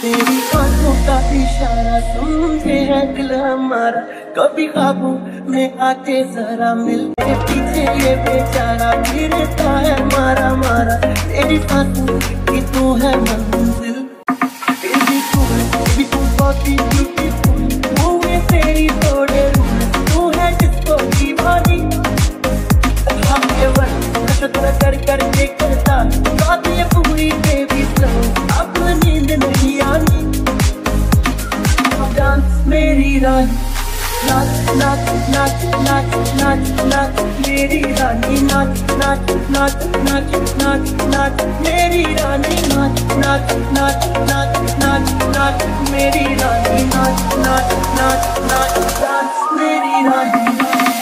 तेरी आंखों का इशारा समझे है दिल हमारा, कभी ख्वाबों में आके जरा मिलते पीछे ये बेचारा फिरता है मारा मारा। तेरी सांसों की तू है मंजिल, बेबी तू बहुत ही ब्यूटीफुल, मुँह तेरी थोड़े तू है जिसको दीवानी। हमने वर्ष कर करके करता बात ये पूरी बेबी स्लो, अब नींद नहीं आनी। डांस मेरी रानी, नाच नाच नाच नाच नाच नाच मेरी रानी, नाच नाच नाच नाच नाच नाच मेरी रानी, नाच नाच नाच नाच नाच नाच मेरी रानी, नाच नाच नाच नाच डांस मेरी रानी।